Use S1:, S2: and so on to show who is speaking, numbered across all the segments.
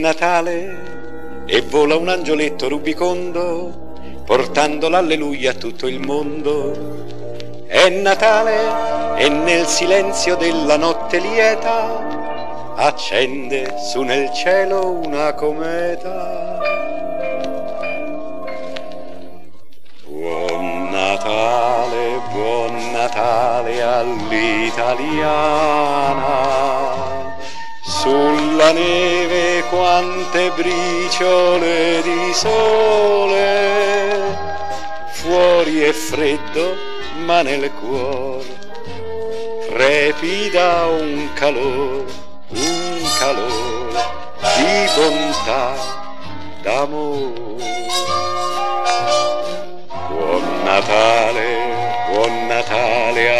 S1: Natale e vola un angioletto rubicondo portando l'alleluia a tutto il mondo. È Natale e nel silenzio della notte lieta accende su nel cielo una cometa. Buon Natale all'italiana, sulla neve quante briciole di sole, fuori è freddo ma nel cuore trepida un calore di bontà, d'amore. Buon Natale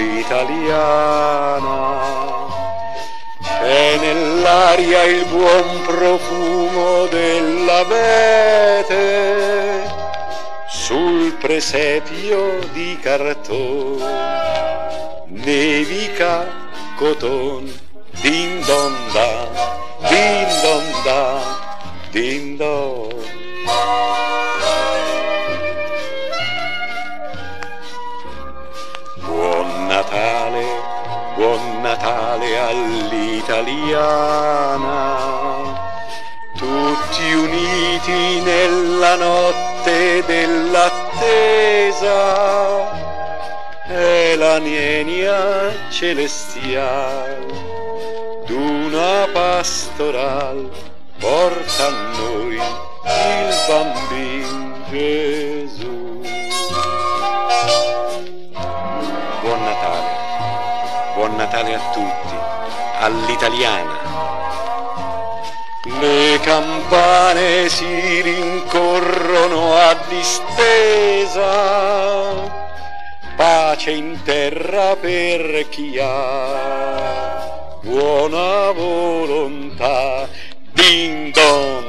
S1: all'italiana, c'è nell'aria il buon profumo dell'abete, sul presepio di cartone nevica coton, din don da, din don da, din don. Buon Natale all'italiana, tutti uniti nella notte dell'attesa, è la nienia celestial d'una pastoral, porta a noi il bambin Gesù. Buon Natale a tutti, all'italiana. Le campane si rincorrono a distesa, pace in terra per chi ha buona volontà. Ding dong.